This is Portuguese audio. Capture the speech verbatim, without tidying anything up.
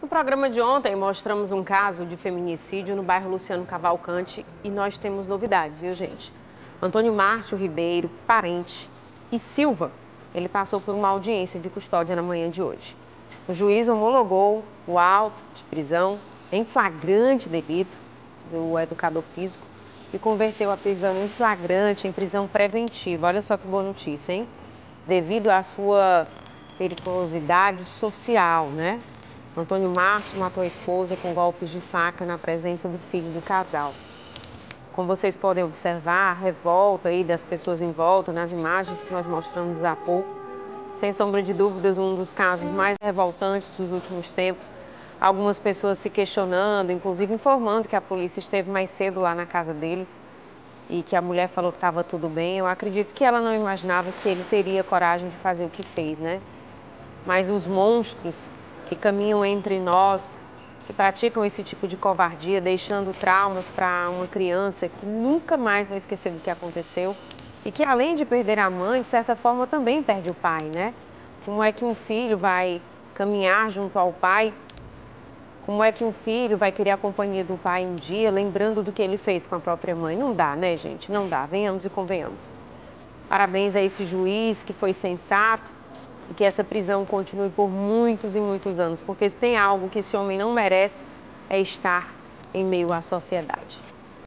No programa de ontem, mostramos um caso de feminicídio no bairro Luciano Cavalcante e nós temos novidades, viu, gente? Antônio Márcio Ribeiro, parente, e Silva, ele passou por uma audiência de custódia na manhã de hoje. O juiz homologou o auto de prisão em flagrante delito do educador físico e converteu a prisão em flagrante em prisão preventiva. Olha só que boa notícia, hein? Devido à sua periculosidade social, né? Antônio Márcio matou a esposa com golpes de faca na presença do filho do casal. Como vocês podem observar, a revolta aí das pessoas em volta, nas imagens que nós mostramos há pouco, sem sombra de dúvidas, um dos casos mais revoltantes dos últimos tempos. Algumas pessoas se questionando, inclusive informando que a polícia esteve mais cedo lá na casa deles e que a mulher falou que estava tudo bem. Eu acredito que ela não imaginava que ele teria coragem de fazer o que fez, né? Mas os monstros que caminham entre nós, que praticam esse tipo de covardia, deixando traumas para uma criança que nunca mais vai esquecer do que aconteceu e que, além de perder a mãe, de certa forma também perde o pai, né? Como é que um filho vai caminhar junto ao pai? Como é que um filho vai querer a companhia do pai um dia, lembrando do que ele fez com a própria mãe? Não dá, né, gente? Não dá. Venhamos e convenhamos. Parabéns a esse juiz que foi sensato e que essa prisão continue por muitos e muitos anos, porque se tem algo que esse homem não merece é estar em meio à sociedade.